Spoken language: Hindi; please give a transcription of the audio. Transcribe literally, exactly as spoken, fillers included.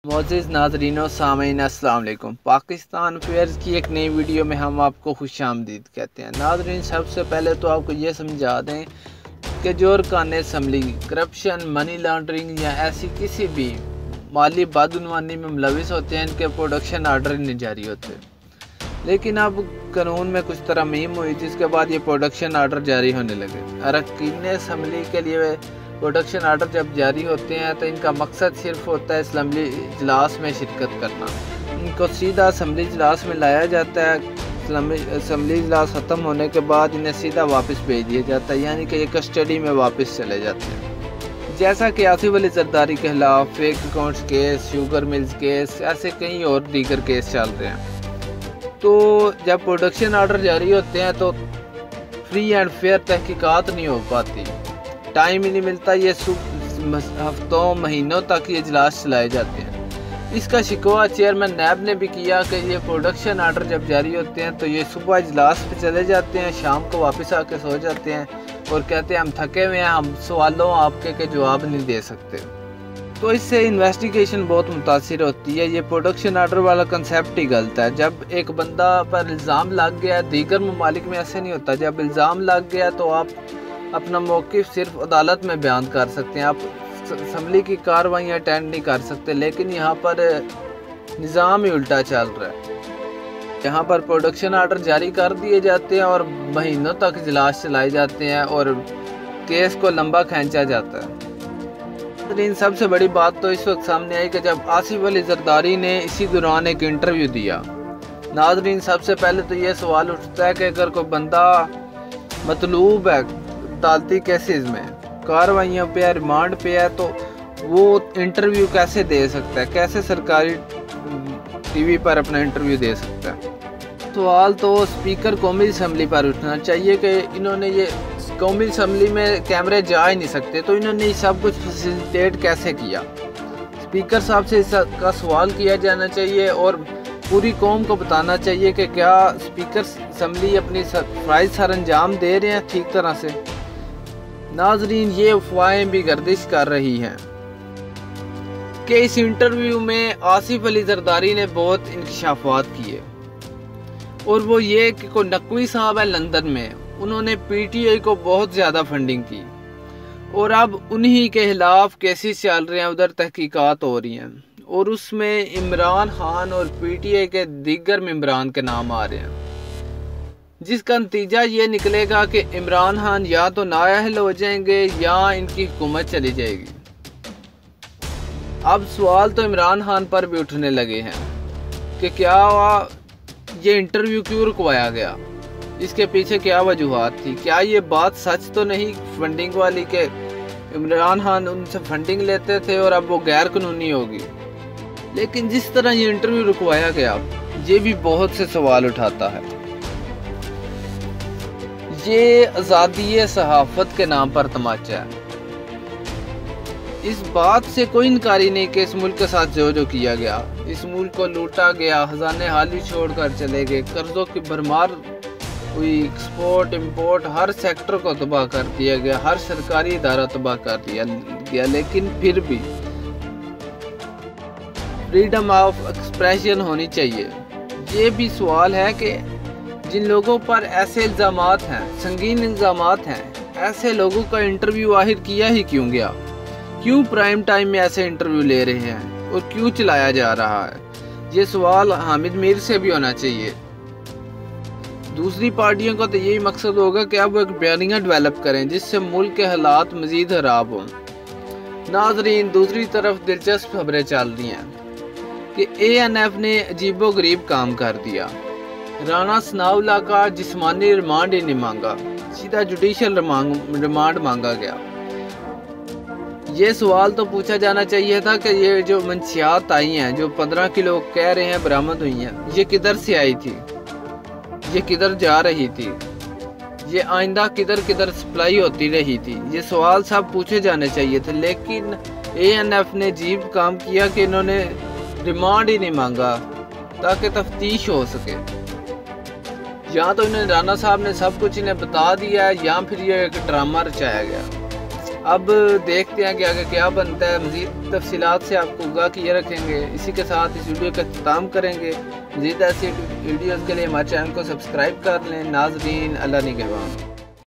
मोअज़्ज़िज़ नाज़रीन सामीन अस्सलाम वालेकुम। पाकिस्तान अफेयर्स की एक नई वीडियो में हम आपको खुशामदीद कहते हैं। नाज़रीन, सबसे पहले तो आपको ये समझा दें कि जो अरकान असम्बली करप्शन, मनी लॉन्ड्रिंग या ऐसी किसी भी माली बदउनवानी में मुलविस होते हैं, इनके प्रोडक्शन आर्डर नहीं जारी होते। लेकिन अब कानून में कुछ तरमीम हुई जिसके बाद ये प्रोडक्शन आर्डर जारी होने लगे। अरकान असम्बली के लिए प्रोडक्शन आर्डर जब जारी होते हैं तो इनका मकसद सिर्फ होता है असम्बली इजलास में शिरकत करना। इनको सीधा असम्बली इजलास में लाया जाता है। असम्बली इजलास ख़त्म होने के बाद इन्हें सीधा वापस भेज दिया जाता है, यानी कि ये कस्टडी में वापस चले जाते हैं। जैसा कि आसिफ अली जरदारी के खिलाफ fake accounts case, sugar mills case, ऐसे कई और दीगर केस चल रहे हैं। तो जब प्रोडक्शन आर्डर जारी होते हैं तो फ्री एंड फेयर तहकीकात नहीं हो पाती, टाइम ही नहीं मिलता। ये हफ्तों महीनों तक ये इजलास चलाए जाते हैं। इसका शिकवा चेयरमैन नैब ने भी किया कि ये प्रोडक्शन आर्डर जब जारी होते हैं तो ये सुबह इजलास पे चले जाते हैं, शाम को वापस आके सो जाते हैं और कहते हैं हम थके हुए हैं, हम सवालों आपके के जवाब नहीं दे सकते। तो इससे इन्वेस्टिगेशन बहुत मुतासिर होती है। ये प्रोडक्शन आर्डर वाला कंसेप्ट ही गलत है। जब एक बंदा पर इल्ज़ाम लग गया, दीगर ममालिक में ऐसे नहीं होता। जब इल्ज़ाम लग गया तो आप अपना मौक़िफ़ सिर्फ अदालत में बयान कर सकते हैं, आप असम्बली की कार्रवाइयाँ अटेंड नहीं कर सकते। लेकिन यहाँ पर निज़ाम ही उल्टा चल रहा है। यहाँ पर प्रोडक्शन आर्डर जारी कर दिए जाते हैं और महीनों तक इजलास चलाए जाते हैं और केस को लंबा खींचा जाता है। लेकिन सबसे बड़ी बात तो इस वक्त सामने आई कि जब आसिफ अली जरदारी ने इसी दौरान एक इंटरव्यू दिया। नाज़रीन, सबसे पहले तो ये सवाल उठता है कि अगर कोई बंदा मतलूब है अदालती केसेस में, कार्रवाइयों पे है, रिमांड पे है, तो वो इंटरव्यू कैसे दे सकता है, कैसे सरकारी टीवी पर अपना इंटरव्यू दे सकता है। सवाल तो स्पीकर कौमी असम्बली पर उठना चाहिए कि इन्होंने ये कौमी असम्बली में कैमरे जा ही नहीं सकते, तो इन्होंने ये सब कुछ फैसिलिटेट कैसे किया। स्पीकर साहब से इसका सवाल किया जाना चाहिए और पूरी कौम को बताना चाहिए कि क्या स्पीकर असम्बली अपनी फ़राइज़ सर अंजाम दे रहे हैं ठीक तरह से। नाजरीन, ये अफवाहें भी गर्दिश कर रही हैं कि इस इंटरव्यू में आसिफ अली जरदारी ने बहुत इंकशाफात किए, और वो ये कि कोई नकवी साहब है लंदन में, उन्होंने पीटीआई को बहुत ज़्यादा फंडिंग की और अब उन्हीं के खिलाफ केसेस चल रहे हैं, उधर तहकीकात हो रही हैं और उसमें इमरान खान और पीटीआई के दीगर मेंबरान के नाम आ रहे हैं, जिसका नतीजा ये निकलेगा कि इमरान खान या तो नाअहल हो जाएंगे या इनकी हुकूमत चली जाएगी। अब सवाल तो इमरान खान पर भी उठने लगे हैं कि क्या ये इंटरव्यू क्यों रुकवाया गया, इसके पीछे क्या वजूहात थी, क्या ये बात सच तो नहीं फंडिंग वाली के इमरान खान उनसे फंडिंग लेते थे और अब वो गैर कानूनी होगी। लेकिन जिस तरह ये इंटरव्यू रुकवाया गया, ये भी बहुत से सवाल उठाता है। ये आज़ादी सहाफ़त के नाम पर तमाचा है। इस बात से कोई इनकारी नहीं कि इस मुल्क के साथ जो जो किया गया, इस मुल्क को लूटा गया, खजाने खाली छोड़कर चले गए, कर्जों की भरमार हुई, एक्सपोर्ट इंपोर्ट हर सेक्टर को तबाह कर दिया गया, हर सरकारी इदारा तबाह कर दिया गया। लेकिन फिर भी फ्रीडम ऑफ एक्सप्रेशन होनी चाहिए। ये भी सवाल है कि जिन लोगों पर ऐसे इल्ज़ामात हैं, संगीन इल्ज़ामात हैं, ऐसे लोगों का इंटरव्यू आखिर किया ही क्यों गया, क्यों प्राइम टाइम में ऐसे इंटरव्यू ले रहे हैं और क्यों चलाया जा रहा है। ये सवाल हामिद मीर से भी होना चाहिए। दूसरी पार्टियों का तो यही मकसद होगा कि अब एक बयानिया डेवलप करें जिससे मुल्क के हालात मज़ीद खराब हों। नाजरीन, दूसरी तरफ दिलचस्प खबरें चल रही हैं कि ए एन एफ ने अजीबो गरीब काम कर दिया। राना सनाउल्लाह का जिस्मानी रिमांड ही नहीं मांगा, सीधा जुडिशल रिमांड मांगा गया। ये सवाल तो पूछा जाना चाहिए था कि ये जो मंशियात आई हैं, जो पंद्रह किलो कह रहे हैं बरामद हुई हैं, ये किधर से आई थी, ये किधर जा रही थी, ये आइंदा किधर किधर सप्लाई होती रही थी। ये सवाल सब पूछे जाने चाहिए थे। लेकिन ए एन एफ ने अजीब काम किया कि इन्होंने रिमांड ही नहीं मांगा ताकि तफ्तीश हो सके। या तो इन्हें राना साहब ने सब कुछ इन्हें बता दिया है या फिर ये एक ड्रामा रचाया गया। अब देखते हैं कि आगे क्या बनता है। मज़ीद तफसीलात से आपको आगाह किए रखेंगे। इसी के साथ इस वीडियो का इख्तिताम करेंगे। मज़ीद ऐसी वीडियोज़ के लिए हमारे चैनल को सब्सक्राइब कर लें। नाज़रीन, अल्लाह निगहबान।